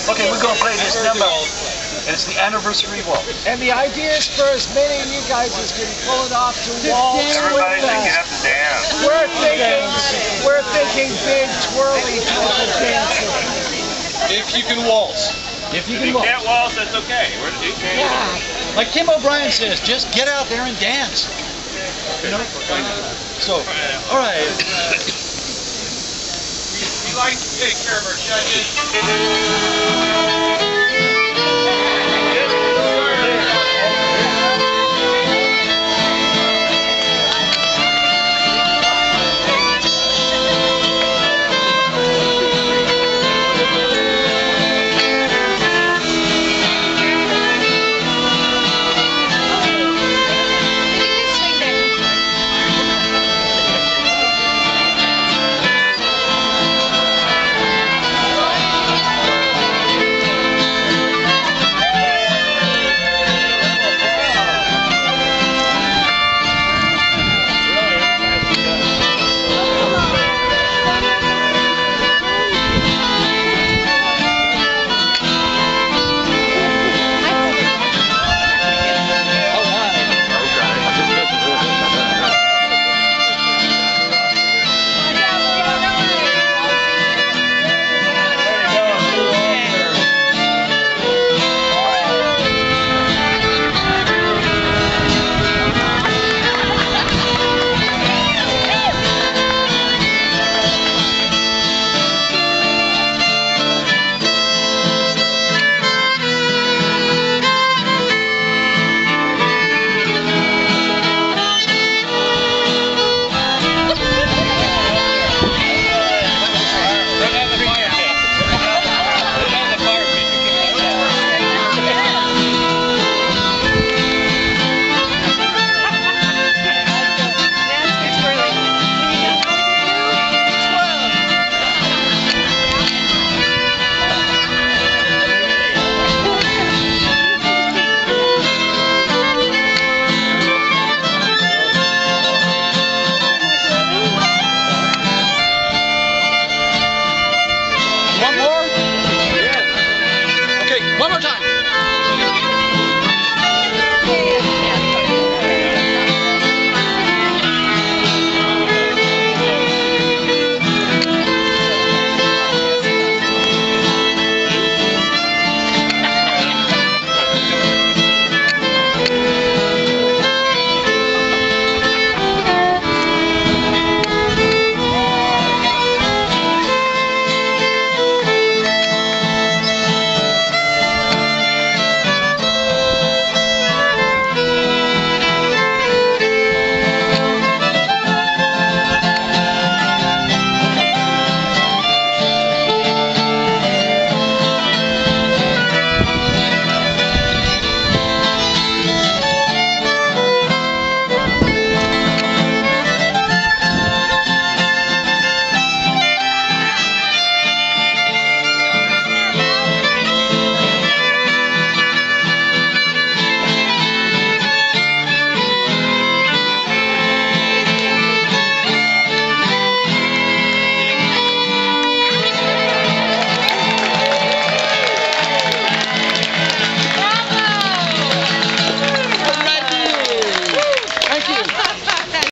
Okay, we're going to play this number, and it's the anniversary waltz. And the idea is for as many of you guys as can pull it off to waltz. Everybody should get up and dance. We're thinking big, twirly type of dancing. If you can waltz. If you If you can't waltz, that's okay. Like Tim O'Brien says, just get out there and dance. You know? So, all right. We like to take care of our judges.